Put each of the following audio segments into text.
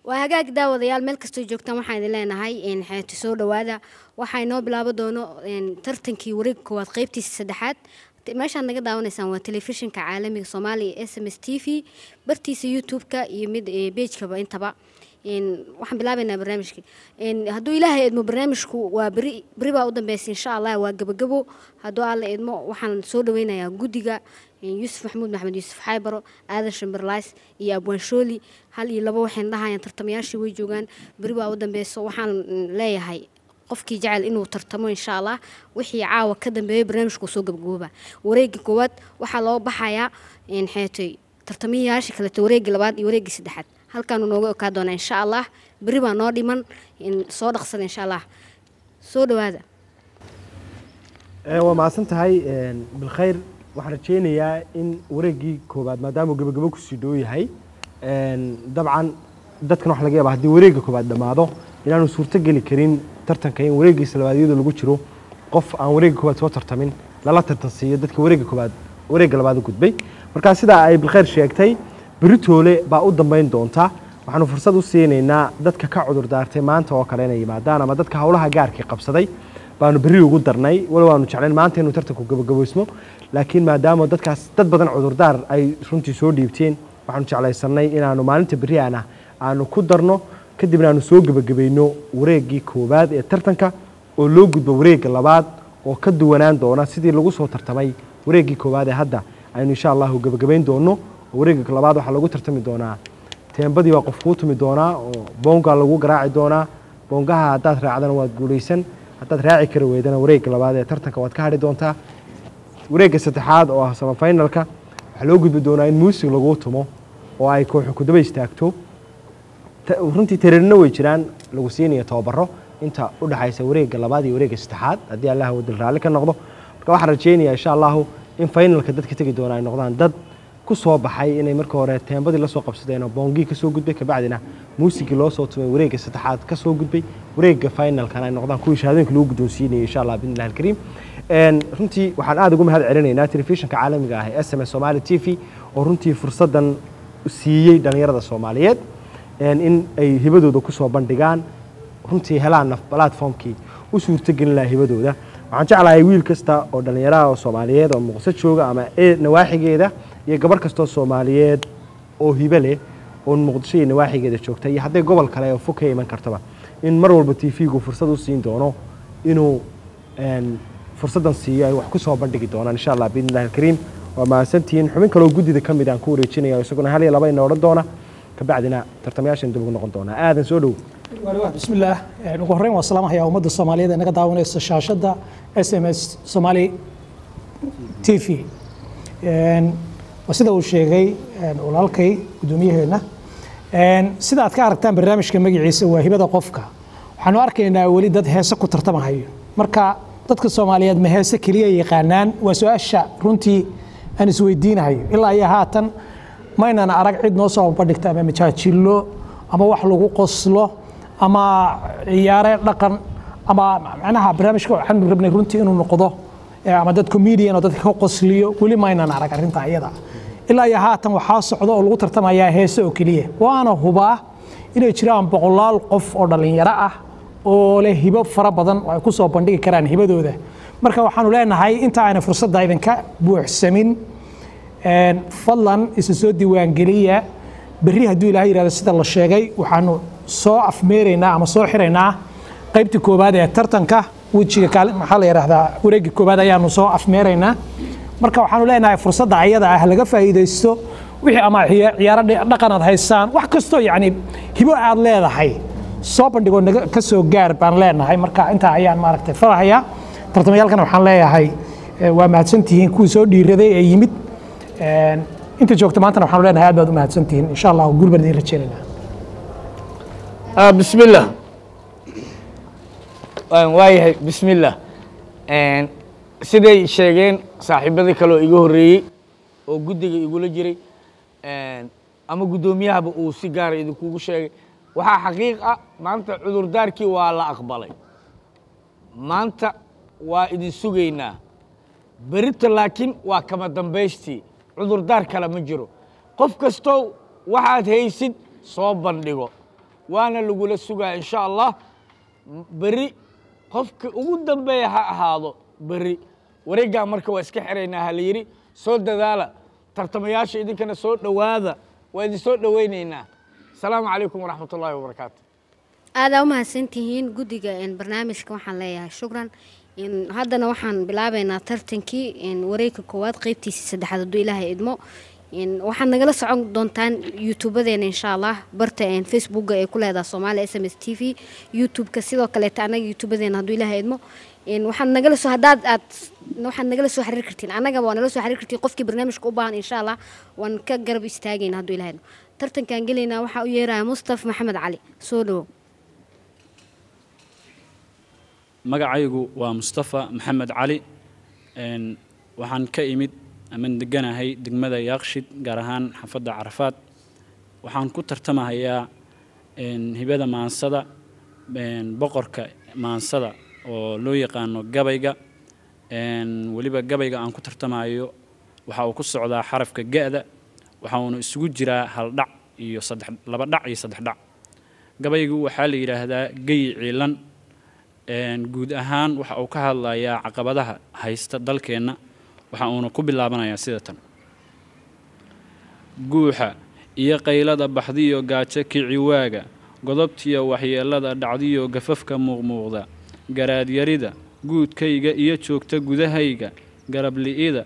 وهاجاك daawadayaal meel kastoo joogtaan waxaan idin leenahay in xeeto soo dhawaada waxay noo bilaabo doono in tartankii wareegga koowaad qaybtiisa saddexaad meeshaan naga daawanaysaan waa telefishinka caalamiga Soomaaliya SMS TV bartiisa YouTube-ka iyo mid page-kaba intaba in waxaan bilaabaynaa barnaamijka in hadduu ilaahay idmo barnaamijku waa bari baa u dambeysay insha Allah waa gabagabo hadduu alla idmo waxaan soo dhaweynayaa guddiga يوسف محمود يوسف حايبرو آدم شمبرلايس يا أبوان شولي هل يلبوا حين لها ينترتمياشي ويجوجان بريبا ودم بيسو وحن لا هاي قفكي جعل إنه ترتمو إن شاء الله وحي عاوة كدم برنامج كوسوق بجوبة وريق قوات وحلو بحياة إن حياتي ترتمياشي كلا توريق لبعض يوريق سدحت هل كانوا نوجو كادونا إن شاء الله بريبا نادي من إن صادق صل إن شاء الله صود هذا ومع سنت هاي بالخير waxaan rajeynayaa in wareegii koobaad maadaama gabagabo ku sii dhow yahay dabcan dadkan wax laga yaabaa haddii wareegga koobaad dhamaado inaanu suurto geli karin tartanka in wareegiisa labaad iyadoo lagu jiro qof aan wareegga koobaad soo tartamin lala tartansiiyo dadka wareegga labaad u gudbay marka sidaa ay bilkhayr sheegtay beritoole baa u dambeyn doonta waxaanu fursad u siinaynaa dadka ka cudur daartay maanta oo kale inay yimaadaan ama dadka hawlaha gaarkii qabsaday baanu berri ugu darnay walow aanu jeclayn maanta inuu tartanku gabagaboysmo laakiin maadaama dadkaas dad badan cudurdaar ay runtii soo dhiibteen waxaanu jeclaysanay inaanu maalinta berri aanu ku darno kadibna aanu soo gabagabayno wareeggii koowaad ee tartanka oo loo gudbo wareegga labaad oo ka duwanaan doona sidii lagu soo tartamay wareeggii koowaad ee hadda aynu insha allahu gabagabayn doono wareegga labaad waxaa lagu tartami doonaa teembadii waa qof kuu tumi doonaa oo boongaa lagu garaaci doonaa boongaha haddaad raacdana waad guulaysan haddaad raaci kari weydana wareegga labaad ee tartanka waad ka hadhi doontaa wareegga saddexaad oo ah semi finalka waxaa loo gudbi doonaa in muusig lagu tumo oo ay kooxu ku daba istaagto runtii tareerina way jiraan lagu siinayo tababaro inta u dhaxaysa wareegga labaad iyo wareegga saddexaad haddii Allah wadil raali ka noqdo marka waxaan rajeynayaa insha Allah in finalka dadka tagi doona ay noqdaan dad ku soo baxay inay marka hore teembadii la soo qabsadeen oo boongi ka soo gudbay ka bacdina muusigii loo soo tumay wareegga saddexaad ka soo gudbay wareegga finalkana ay noqdaan kuwii shahaadooyinka lagu guddoonsiinayay insha Allah biidhnillaahi alkariim runtii waxaan aad ugu mahad celinaynaa telefishinka caalamiga ah ee SMS Somali TV oo runtii fursadan siiyay dhalinyarada Soomaaliyeed in ay hibadooda ku soo bandhigaan runtii helaan platformkii u suurtagelin lahaa hibadooda waxaan jeclahay wiil kasta oo dhalinyarada oo Soomaaliyeed oo Muqdisho jooga ama nawaaxigeeda iyo gabar kasta oo Soomaaliyeed oo hibo leh oo Muqdisho iyo nawaaxigeeda joogta iyo hadday gobol kale oo fog ka iman kartaba in mar walba TV-gu fursad u siin doono inuu fursadan siiyo ay wax ku soo bandhigi doonaan insha Allah biidhnillaahi alkariim waa maasantiin xubin kale oo guddida ka mid aan ku wareejinayo isaguna hal iyo laba inoo odhan doona ka bacdina tartamayaashan dib ugu noqon doona aadan soo dhow bismillaah ugu horreyn waa salaamayaa ummadda Soomaaliyeed ee naga daawanaysa shaashada SMS Somali TV sida uu sheegay walaalkay gudoomiyaheena sida aad ka aragtaan barnaamijka magaciisa waa hibada qofka waxaanu arkaynaa wali dad heeso ku tartamahayo marka dadka Soomaaliyeed ma heeso kaliya yaqaanaan waa su'aasha runtii aan isweydiinayo ilaa iyo haatan ma inaan arag cid noo soo bandhigta ama majaajilo ama wax lagu qoslo ama ciyaare dhaqan ama macnaha barnaamijka waxaan rabnay runtii inuu noqdo ama dad comedian oo dadka ka qosliyo wali ma inaan arag arrinta iyada ilaa iyo haatan waxaa socdo oo lagu tartamayaa heeso oo kaliya waana hubaa inay jiraan boqolaal qof oo dhalinyaro ah oo leh hibo fara badan oo ay ku soo bandhigi karaan hibadooda marka waxaanu leenahay inta ayna fursadda idinka buuxsamin fadlan isa soo diiwaan geliya berri hadduu ilaahay yiraahdo sida la sheegay waxaanu soo afmeeraynaa ama soo xiraynaa qaybta koobaad ee tartanka wajiga kaalin maxaa la yiraahdaa wareegga koobaad ayaanu soo afmeeraynaa marka waxaanu leenahay fursadda ayada ah laga faa'iideysto wixii ama ciyaaro dhaqan aad haysaan wax kasto yacni hibo aad leedahay soo bandhigo ka soo gaar baan leenahay marka inta ayaan maaragtay farahayaa tartamayaalkan waxaan leeyahay waa mahadsantihiin kuwii soo dhiiraday ee yimid inta joogta maantana waxaanu leenahay aad baad u mahadsantihiin insha Allah guul baan idin rajeynaynaa bismillah waayahay bismillah siday sheegeen saaxiibadii kale oo iga horreeyey oo guddiga igula jiray ama guddoomiyahaba uu si gaara idinkugu sheegay waxaa xaqiiq ah maanta cudurdaarkii waa la aqbalay maanta waa idin sugaynaa berita laakiin waa kama dambaystii cudurdaar kale ma jiro qof kastow waxaad haysid soo bandhigo waana lagula sugaa insha allah beri qofka ugu dambeeya ha ahaado beri wareeggaa marka waa iska xiraynaa ha la yidhi soo dadaala tartamayaasha idinkana soo dhowaada waa idin soo dhowaynaynaa asalaamu calaykum waraxmat ullaahi wabarakaatu aada u mahadsantihiin guddiga barnaamijka waxaan leeyahay shukran haddana waxaan bilaabaynaa tartankii wareegka koowaad qaybtiisii saddexaad hadduu ilaahay idmo waxaad nagala socon doontaan youtubadeena insha allah barta facebooka ee ku leedaha soomaaliya sms t v youtubeka sidoo kaleeta annaga youtubadeena hadduu ilaahay idmo waxaad nagala soo waxaad nagala soo xiriir kartiin annagaba waa nala soo xiriir kartiin qofkii barnaamijka u baahan insha allah waan ka garab istaagayna hadduu ilaahay idmo tartankaan gelaynaa waxaa u yeeraya mustaf maxamed cali soo dhawow magacaygu waa mustafa maxamed cali waxaan ka imid aman deganahay degmada yaaqshid gaar ahaan xaafadda carafaad waxaan ku tartamahayaa hibada maansada boqorka maansada oo loo yaqaano gabayga weliba gabayga aan ku tartamayo waxa uu ku socdaa xarafka ga-da waxa uuna isugu jiraa hal dhac iyo laba dhac iyo saddex dhac gabaygu waxaa la yidhaahdaa gey ciilan guud ahaan waxa uu ka hadlayaa caqabadaha haysta dalkeenna waxa uuna ku bilaabanayaa sida tan guuxa iyo qaylada baxdiyo gaajo kici waaga godobtiyo waxyeelada dhacdiyo gafafka muuqmuuqda garaadyarida guudkayga iyo joogta gudahayga garabli'ida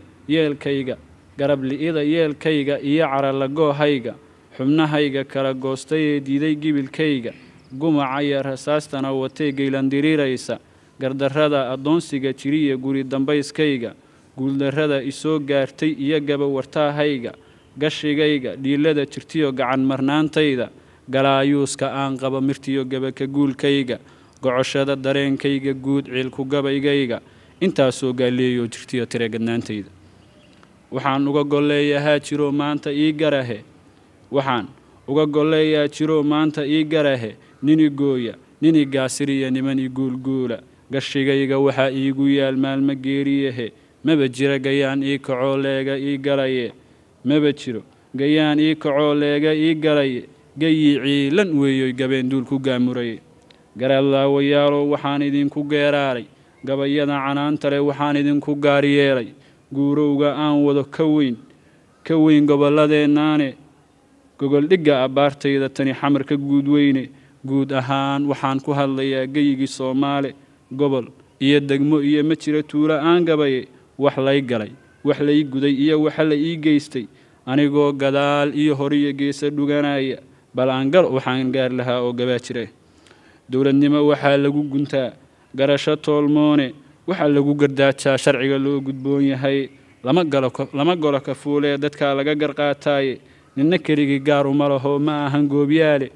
yeelkayga iyo caralagoohayga xubnahayga kala goostayee diiday gibilkayga gumaca iyo rasaastana watee geylandiriiraysa gardarrada addoonsiga jiriya guri dambayskayga guuldarrada isoo gaartay iyo gabawartaahayga gashigayga dhiilada jirtiyo gacan marnaantayda galaayuuska aan qaba mirtiyo gabaka guulkayga gocoshada dareenkayga guud ciilku gabaygayga intaasoo gaaleeyo jirtiyo tiregadnaantayda waxaan uga golleeyahaa jiro maanta ii garahe waxaan uga golleeyaa jiro maanta ii garahe nini gooya nini gaasiriya nimani guulguula gashigayga waxaa iigu yaal maalma geeriyahe maba jiro gayaan ii kacoo leega ii galaye maba jiro gayaan ii kacoo leega ii galaye gayii ciilan weeyoy gabeen duul ku gaamuraye garaadlaawayaalow waxaan idinku geeraaray gabayada canaanta leh waxaan idinku gaaryeelay guurowga aan wado ka weyn gobolladeennaane gogoldhigga abbaartayda tani xamarka guudweyne guud ahaan waxaan ku hadlayaa geyigii soomaale gobol iyo degmo iyo ma jira tuulo aan gabaye wax lay galay wax lay guday iyo waxa la ii geystay anigoo gadaal iyo horiyo geesa dhuganaya bal aan gal waxaan gaar lahaa oo gabaa jira dowladnimo waxaa lagu guntaa garasho toolmoone waxaa lagu gardaajaa sharciga loo gudboon yahay lama golo ka fuulee dadkaa laga garqaataaye ninna keligii gaar uma laho ma ahan goobyaale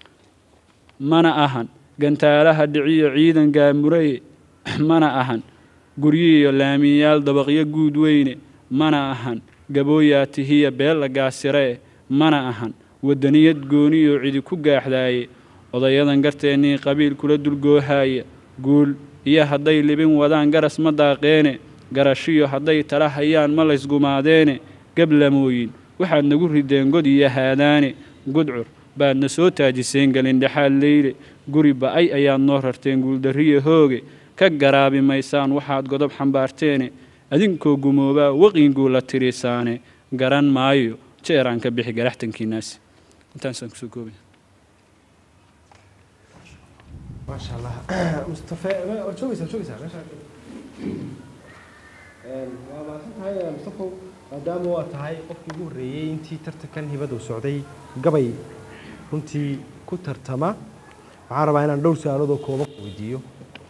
mana ahan gantaalaha dhiciyo ciidan gaamuraye mana ahan guryihiyo laamiyaal dabaqyo guud weyne mana ahan gabooyaatihiya beella gaasiree mana ahan waddaniyad gooniyo cidi ku gaaxdaaye odayadan garteennii qabiil kula dulgoohaaya guul iyo hadday libin wadaan garas ma daaqeene garashiyo hadday tala hayaan ma laysgumaadeene gablamooyin waxaad nagu rideen god iyo haadaane gudcur baadna soo taajiseen galindhexaad leyle guri ba'ay ayaad noo rarteen guuldarriya hooge ka garaabi maysaan waxaad godob xambaarteene adinkoo gumoobaa waqiinguu la tirisaane garan maayo jeeraan ka bixi garaxtankiinaasi intaasaan kusoo koobaya ما شاء الله مصطفى شو ما هاي مصطفى maadaama waa tahay qofkii ugu horreeyay intii tartankan hibada u socday gabay runtii ku tartama waxaan rabaa inaan dhowr su'aalood oo kooban weydiiyo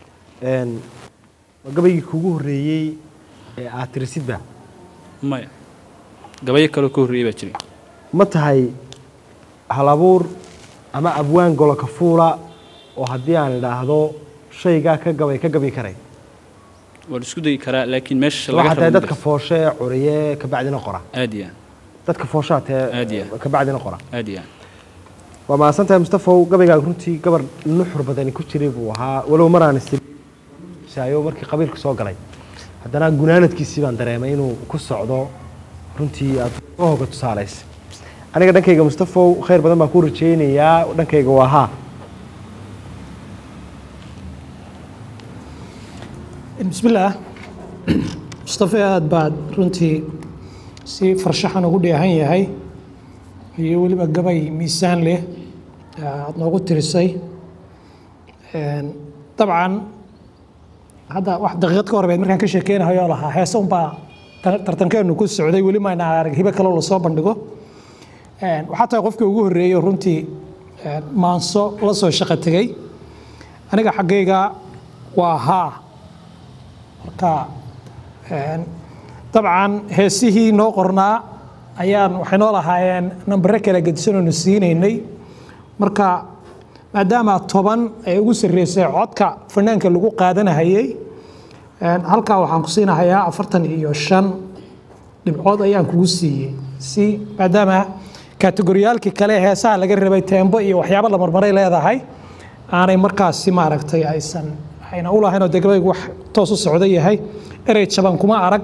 gabaygii kugu horreeyay ee aad tirisidba maya gabayo kale ku horreeyay baa jiray ma tahay halabuur ama abwaan golo ka fuula oo haddii aan idhaahdo shaygaa ka gabi karay waan isku dayi karaa laakiin meesha laga rabo dadka fooshe curiye ka bacdina qora aadiya dadka fooshaate ka bacdina qora aadiya waa maasantahay Mustafa gabayga runtii gabar nuxur badan ku jiray buu ahaa walow maraan isaayo markii qabiilku soo galay haddana gunaanadkiisii baan dareemay inuu ku socdo runtii aad hooga tusaalays aniga dhankayga Mustafa khayr badan baan ku rajeynayaa dhankayga waa بسم الله مصطفى aad baad runtii si farshaxan ugu dheehan yahay iyo weliba gabay miisaan leh aad noogu tirisay dabcan hadda wax daqiiqad ka hor bayd markaan ka sheekeynayo lahaa heesa unbaa tartankeenu ku socday weli ma inaan arag hibo kale la soo bandhigo waxaa tahay qofkii ugu horreeyay runtii maanso la soo shaqo tegey aniga xaggayga waa haa marka dabcan heesihii noo qornaa ayaan waxay noo lahaayeen nambare kala gedisanaynu siinaynay marka maadaama 10 ay ugu sarreysay codka fanaanka lagu qaadanahayay halkaa waxaan ku siinahayaa 45 dhibcood ayaan kugu siiyey si maadaama kategoriyaalkii kale heesaha laga rabay tembo iyo waxyaabo la marmaray leedahay aanay markaasi maaragtay ayna u lahayn oo degbaygu wax toos u socda yahay erey jaban kuma arag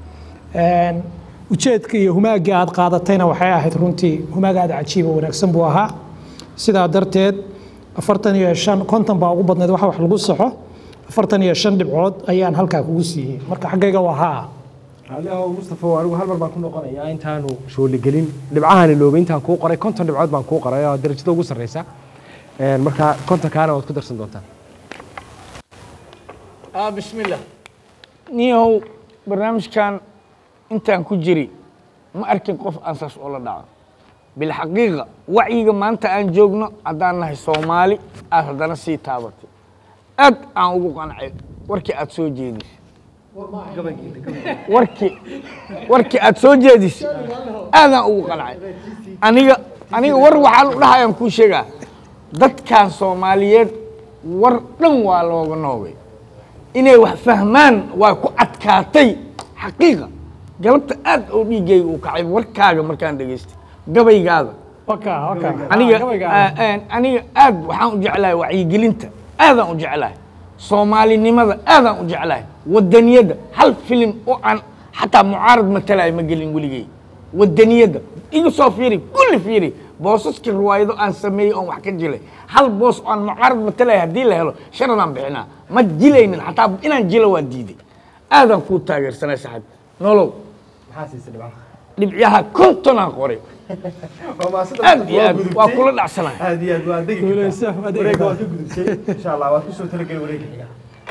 ujeedka iyo humaaga aad qaadatayna waxay ahayd runtii humaaga aad cajiib oo wanaagsan buu ahaa sidaa darteed 45 konton baa ugu badneed wax lagu saxo 45 dhibcood ayaan halkaa kugu siiyey marka xaggayga waa haa aliyahow mustafa anigu hal mar baan ku noqonayaa intaanu shooli gelin dhibcahan ilooba intaan kuu qoray 50 dhibcood baan kuu qoray oo darajada ugu sarreysa marka 50 kaana waad ku darsan doontaa بسم الله نيهو برنامج كان انت ku jiri ma arkin qof ansas oo la dhaco bil xaqiiqa waciga maanta aan joogno hadaan nahay Soomaali aad hadana sii taabatay aad aan ugu qancay warkii aad soo jeedis warkii aad soo jeedis aad aan ugu qancay aniga war waxaan u dhahayaan ku sheegaa dadkan Soomaaliyeed war dhan waa looga noogay inay wax fahmaan waa ku adkaatay xaqiiqa galabta aad oo dhigay uu kacay warkaaga markaan dhageystay gabaygaada aniga aad waxaan u jeclahay wacyigelinta aadaan u jeclahay Soomaalinimada aadaan u jeclahay wadaniyada hal film oo aan xataa mucaarad matalay ma gelin weligay wadaniyada igu soo fiiri kulli fiiri boosaskii riwaayado aan sameeyay oo wax ka jilay hal boos aan mucaarad matalay hadii la helo sharadaan bixinaa ma jilaynin xataa inaan jilo waa diiday aadaan ku taageersanay saaxiib nolow maxaa siisay dhibcaha dhibcaha kontonaan qoray waa kula dhacsanahay aad iyo aad waa degi wareega waa ka gudubtay insha allah waad ku soo talageli wareega xiga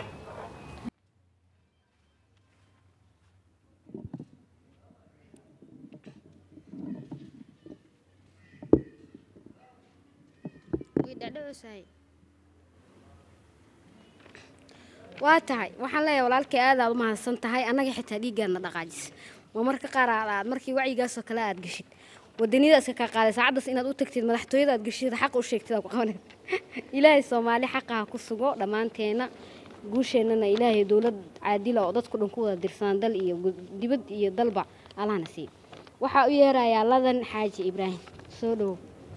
waa tahay waxaan leeyahay walaalkay aad u mahadsan tahay anaga xitaa dhiigana dhaqaajis ma marka qaar aad markii wacigaas oo kale aad gashid wadanida iska ka qaaday saacadaas inaad u tagtid madaxtooyada aad gashid xaq u sheegtid ku qabanay ilaahay Soomaali xaqaha ku sugo dhamaanteena guusheenana ilaahay dawlad caadil oo dadku dhan ku wada dirsan dal iyo dibad iyo dalba Allah nasiib waxa u yeerayaa ladan Xaaji Ibraahim soo dhaw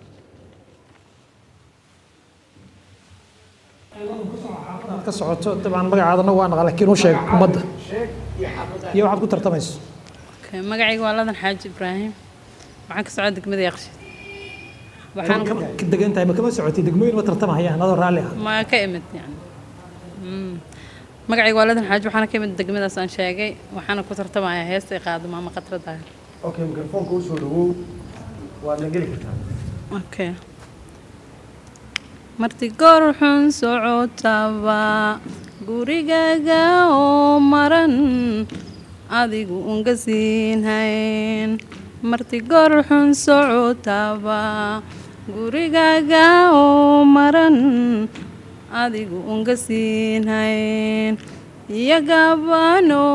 ka socoto dabcan magacaadana waa naqal laakiin u sheeg ummadda iyo waxaad ku tartamayso magacayga waa ladan Xaaji Ibraahim waxaan ka socdaa degmada Yaqshid waxaan ka degan tahay ma kama socotay degmooyin ma tartamayaan adoo raalli ah ma ka imid yani magacayga waa ladan Xaaji waxaan ka imid degmadaas aan sheegay waxaan ku tartamayaa heesta qaado maama qatrada okay mikrofoonka u soo dhawow waad la geli kartaa okay marti goor xun socotaba gurigaaga oo maran adigu unga siinhayn marti goor xun socotaba gurigaaga oo maran adigu unga siinhayn iyagabano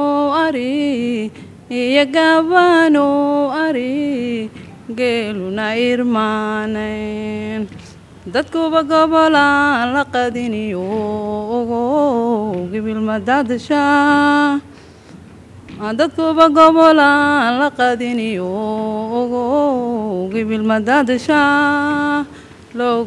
ari geeluna irmaanayn dadkuba gobolaan la qadiniyo ogo gibil madadasha dadkuba gobolaan la qadiniyo ogo gibil madadasha loo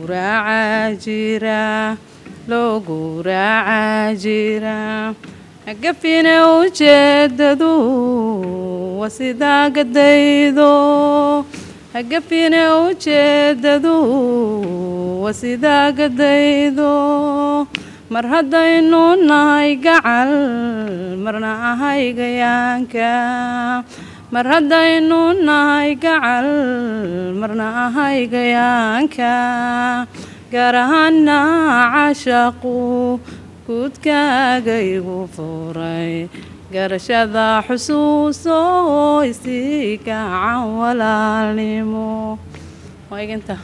guraaca jira gafina ujeedadu wasidaa gadaydo gafina ujeedadu wasidaa gadaydo mar haddaynu nahay gacal marna ahay gayaanka mar haddaynu nahay gacal marna ahay gayaanka gaar ahaana caashaqu guudkaaga igu furay garashada xusuuso isii gacan walaalnimo waa iginta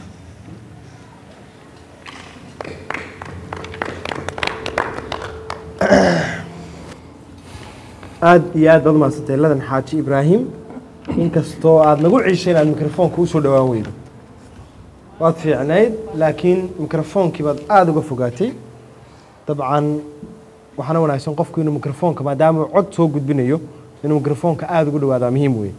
aad iyo aad baad umahadsantay ladan xaaji ibraahim inkastoo aad nagu ciishay inaad mikrofoonka usoo dhowaan weydo waad fiicnayd laakiin mikrofoonkii baad aada uga fogaatay dabcan waxaana wanaagsan qofku inuu mikrofoonka maadaama cod soo gudbinayo inuu mikrofoonka aada ugu dhawaadaa muhiim wey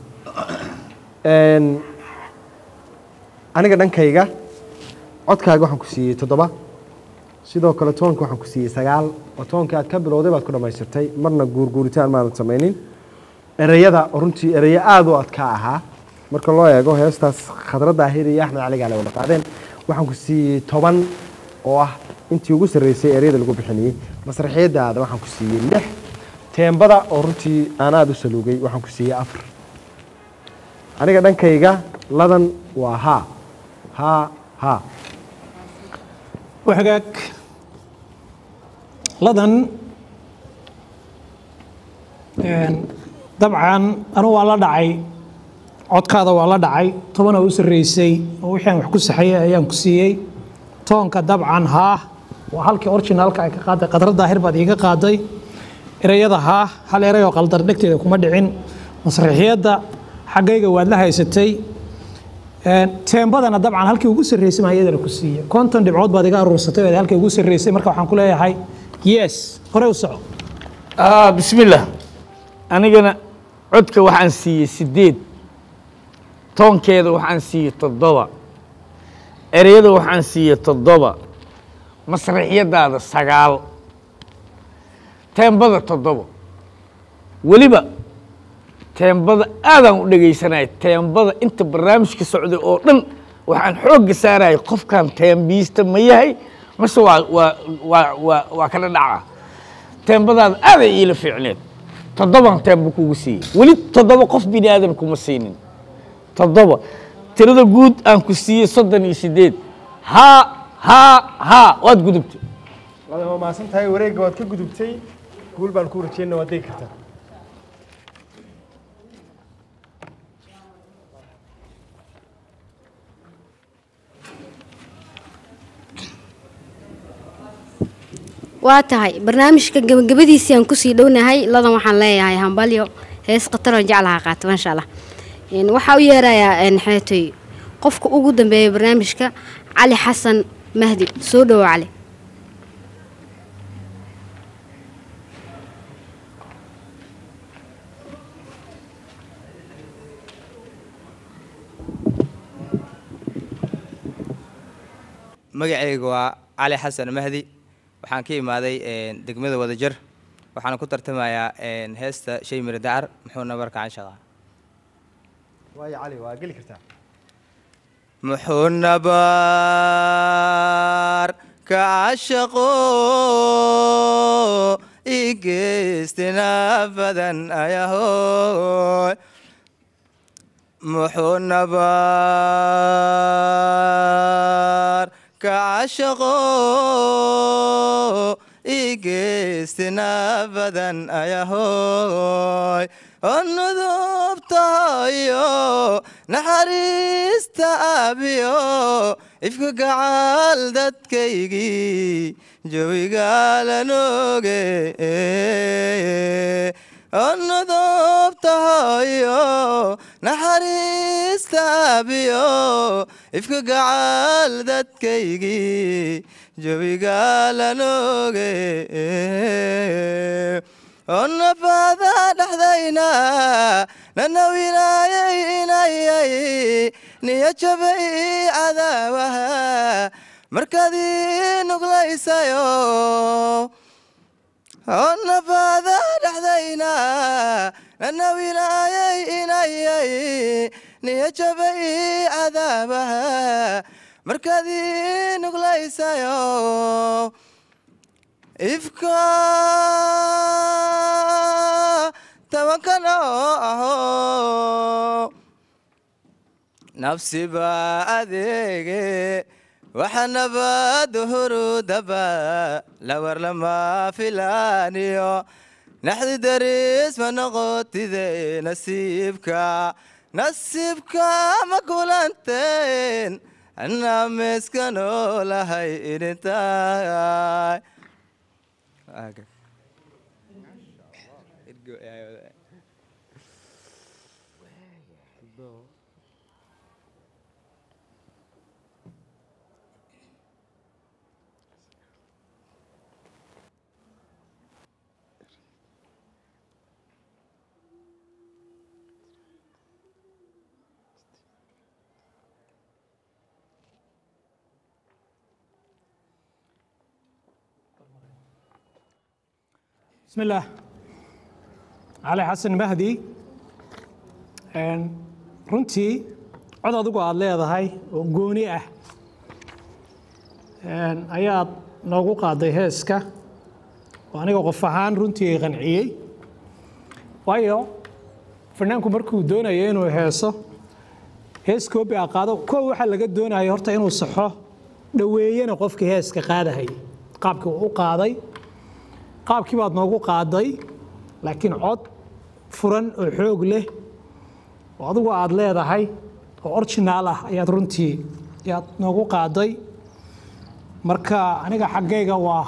aniga dhankayga codkaaga waxaan ku siiyey 7 sidoo kale toonka waxaan ku siiyey 9 oo toonkii aad ka bilowday baad ku dhammaystirtay marna guurguuritaan maadan samaynin ereyada runtii ereyo aada u adkaa ahaa marka loo eego heestaas Khadra Daahir iyo Axmed Cali Gaale wada qaadeen waxaan ku siiyey 10 oo ah intii ugu sarreysay ereyada lagu bixinayay masraxiyadaada waxaan ku siiyey 6 teembada oo runtii aan aada u saluugay waxaan ku siiyey 4 aniga dhankayga ladan waa ha وحقك لدن طبعا أنا والله دعي عد كذا والله دعي طبعا أوسر رئيسي وحين وحكو صحية أيام كسية طبعا كطبعا ها وهالك أورجينال كقاعدة قدر الظاهر بديك قاعدة رياضة ها هل رياضة قلدر نكتة كم دعين مسرحية ده حقيقة والله يستي teembadana dabcan halkii ugu sarreysay ma iyadana ku siiyay konton dhibcood baad iga aruursatay oo halkii ugu sarreysay marka waxaan ku leeyahay yes hore u soco bismillah anigana codka waxaan siiyey 8 toonkeeda waxaan siiyey 7 ereyada waxaan siiyey 7 masraxiyadaada 9 teembada 7 weliba teembada aadaan u dhageysanay teembada inta barnaamijka socday oo dhan waxaan xoog saaray qofkan teembiista ma yahay mase waa kala dhaca teembadaada aad ay ila fiicneed 7 teembo kugu siiyey weli 7 qof bini aadan kuma siinin 7 tirada guud aan ku siiyey 38 ha waad gudubtay ladan ma santahay wareegga waad ka gudubtay guul baan ku rajeynaa waad deeg kartaa waa tahay barnaamijka gabagabadiisii aan kusii dhownahay ladan waxaan leeyahay hambalyo hees khatar oo jeclaha qaato insha Allah waxa uu yeerayaa xeetay qofka ugu dambeeyay barnaamijka Cali Xasan Mahdi soo dhaw Cali magacaygu waa Cali Xasan Mahdi waxaan ka imaaday degmada Wadajir waxaan ku tartamayaa heesta shay mir dacar muxuu nabarka canshaqa waayo Cali waa gali kartaa muxuu nabarka canshaqa igeestina badan ayaho muxuu nabarka caashaqo igeestina badan ayahoy onudubtahayo naxariista aabiyo ifka gacal dadkaygii jawigaalanooge onudubtahayo naxariista aabiyo ifka gacal dadkaygii jawigaalanooge onabada dhaxdayna nanawinaayay inayay niya jabay cadaawaha markaadii nuglaysayo onabada dhaxdayna nanawinaayay inayay niya jabay cadaabaha markaadii nuglaysayo ifka tawankano aho nafsiba adeege waxa nabad hurudaba lawar lama filaaniyo naxdi daris ma noqotide nasiibka ma kulanteen anaa meeskanoo lahay idintaay بسم الله علي حسن مهدي runtii cod adigu aad leedahay oo gooni ah ayaad noogu qaaday heeska oo aniga qof ahaan runtii ay qanciyey waayo fanaanku markuu doonayo inuu heeso hees koobi ah qaado koow waxaa laga doonaya horta inuu saxo dhaweeyana qofkii heeska qaadahay qaabkii uu u qaaday qaabkii baad noogu qaaday laakiin cod furan oo xoog leh oo adigu aad leedahay oo originaal ah ayaad runtii noogu qaaday marka aniga xaggayga waa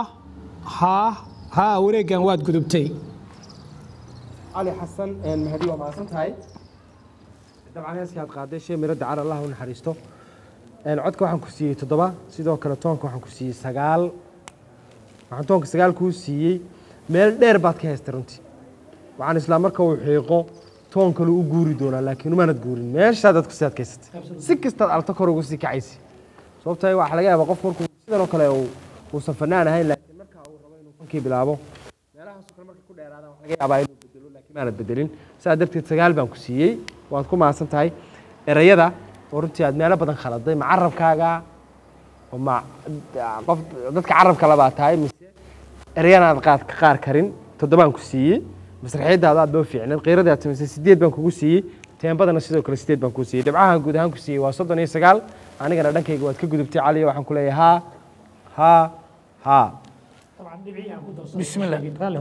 haa wareegan waad gudubtay علي حسن مهدي وما سنتهاي طبعا هسه هاد قاده شيء مرد على الله ونحرسته codka waxaan ku siiyey 7 sidoo kale toonka waxaan ku siiyey 9 waxaan toonka 9 ku siiyey meel dheer baad ka haystay runtii waxaan isla markaa uu xiiqo toonka uu guuri doona laakiin uma nad guurin meesha dad ku saadkaysatay si kasta alta kor ugu sii kacaysi sababtoo ah waxa laga yaabaa qof markuu sidan oo kale uu safanaan ahayn laakiin marka uu rabo inuu fankii bilaabo meelahaas kale marka ku dheeraadaan waxa laga yaabaa inuu bedelo laakiin ma nad bedelin saa darteed 9 baan ku siiyey waad ku maasan tahay erayada oo runtii aad meelo badan khaladay ma carabkaaga oo ma qof dadka carabka laba tahay mise erayana aad qaar karin 7 baan ku siiyey masraxiyadaada aad baa fiicnad qeyrada aad sameysay 8 baan kugu siiyey teembadana sidoo kale 8 baan ku siiyey dhibcahan guud ahaan ku siiyey waa 39 anigana dhankayga waad ka gudubtay cali waxaan ku leeyahay ha طبعا dhibciyan ku darso بسم الله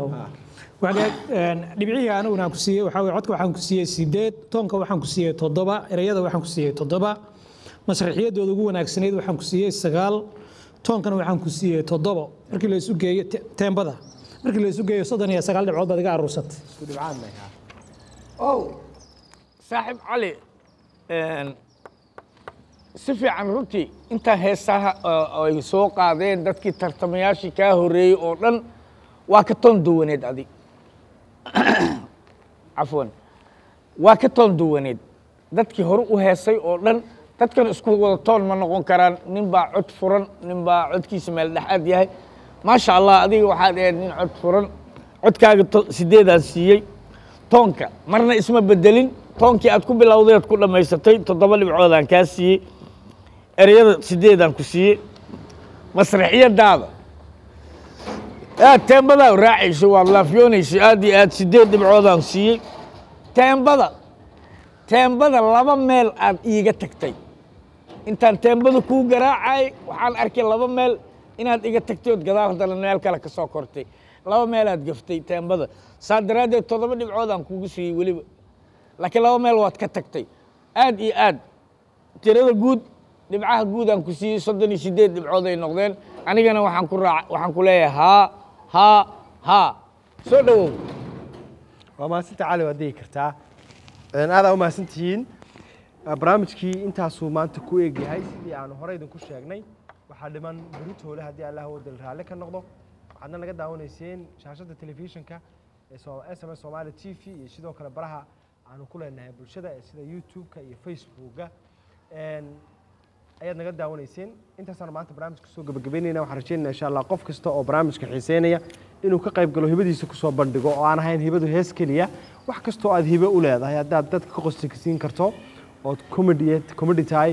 dhibcihi aniguna aan ku siiyey waxaa weeye codka waxaan ku siiyey 8 toonka waxaan ku siiyey 7 erayada waxaan ku siiyey 7 masraxiyadooda ugu wanaagsanayd waxaan ku siiyey 9 toonkana waxaan ku siiyey 7 markii la isu geeyo teembada markii la isu geeyo 39 dhibcood baad iga aruursatay isku dhibcaan ma yaha ow saaxiib cali si fiican runtii intaa heesaha ay soo qaadeen dadkii tartamayaashii kaa horreeyey oo dhan waa ka toon duwaneed adig cafwan waa ka toon duwaneed dadkii hore u heesay oo dhan dadkan isku wada toon ma noqon karaan nin baa cod furan nin baa codkiisa meel dhexaad yahay maasha allah adiga waxaad ahayd nin cod furan codkaaga 8aan siiyey toonka marna isma bedelin toonkii aad ku bilowday aad ku dhammaysatay 7 dhibcoodaan kaa siiyey erayada 8aan ku siiyey masraxiyadaada teembada raacayso waad laafyoonayso aad iyo aad 8 dhibcoodaan siiyey teembada laba meel aad iiga tagtay intaan teembada kuu garaacay waxaan arkay laba meel inaad iga tagtay ood gadaal haddana meel kale ka soo kortay laba meel aad gaftay teembada saa daraaddeed 7 dhibcoodaan kugu siiyey weliba laakiin laba meel waad ka tagtay aad iyo aad tirada guud dhibcaha guud aan ku siiyey 38 dhibcood ay noqdeen anigana waxaan ku leeyahay ها soo dhawow waa maasinta cali waad digi kartaa aada u maasantihiin barnaamijkii intaasuu maanta ku eeg yahay sidii aanu horey idinku sheegnay waxaa dhiman beritoole haddii allah wadal raalle ka noqdo waxaadna naga daawanayseen shaashadda telefishinka ee SMS Somali TV iyo sidoo kale baraha aanu ku leenahay bulshada sida YouTube-ka iyo Facebook-ga ayaad naga daawanayseen intaasaan maanta barnaamijka soo gabagabeynayna waxaan rajaynaynaa insha Allah qof kasta oo barnaamijka xiiseynaya inuu ka qayb galo hibadiisa ku soo bandhigo oo aan ahayn hibadu hees kaliya wax kasta oo aad hibo u leedahay haddaad dadka ka qoslaysiin karto oo comedy tahay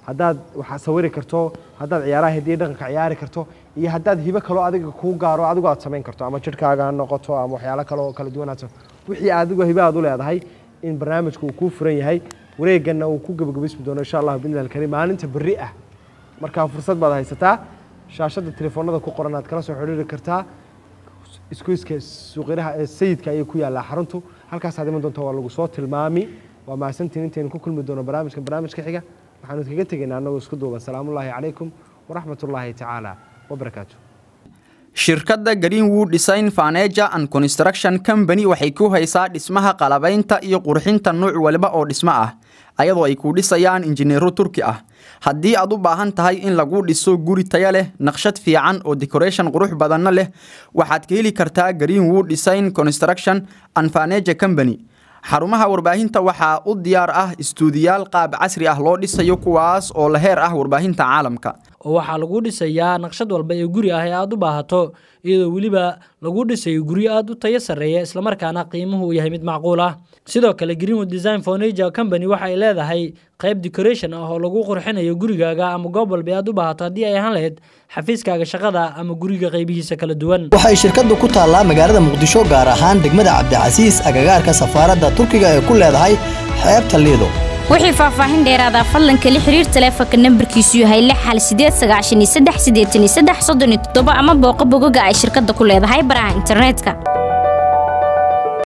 haddaad waxa sawiri karto haddaad ciyaaraha hidiyo dhaqanka ciyaari karto iyo haddaad hibo kaloo adiga kuu gaaro adigu aad samayn karto ama jidhkaaga ha noqoto ama waxyaalo kale oo kala duwan aad wixii adigu hibo aad u leedahay in barnaamijku uu kuu furan yahay wareegana uu ku gabagabismi doono insha Allah bidnaa alkarim maalinta berri ah marka fursad baad haysataa shaashada telefoonada ku qoran aad kala soo xiriiri kartaa iskuiska suuqyaraha sayidka ay ku yaala xaruntu halkaas aad iman doonto waa lagu soo tilmaami waa maasantiin intaan ku kulmi doono barnaamijka xiga waxaan kaga tageynaa anagoo isku duuban salaamu calaykum waraxmatullaahi tacaala wabarakaatuh shirkadda Greenwood Design Furniture and Construction Company waxay ku haysaa dhismaha qalabaynta iyo qurxinta nooc walba oo dhismo ah ayadoo ay ku dhisayaan injineero Turki ah haddii aad u baahan tahay in lagu dhiso guri tayo leh naqshad fiican oo decoration qurux badan leh waxaad ka heli kartaa Greenwood Design Construction and Furniture Company xarumaha warbaahinta waxa u diyaar ah istuudiyaal qaab casri ah loo dhisayo kuwaas oo la heer ah warbaahinta caalamka oo waxa lagu dhisayaa naqshad walba ee guri ah ee aad u baahato iyadoo waliba lagu dhisayo guri aad u tayo sareeya isla markaana qiimuhu yahay mid macquul ah sidoo kale Greenwood Design Furniture Company waxa ay leedahay qayb decoration ah oo lagu qurxinayo gurigaaga ama goob walba aad u baahato hadii ay ahaan lahayd xafiiskaaga shaqada ama guriga qaybihiisa kala duwan waxay shirkadu ku taalaa magaalada Muqdisho gaar ahaan degmada Cabdicasiis agagaarka safaaradda Turkiga ee ku leedahay xeebta Lido wixii faahfaahin dheeraad ah fadlan kala xiriir taleefanka nambarkiisu yahay 689388337 ama booqo bogaga ay shirkadu ku leedahay baraha internetka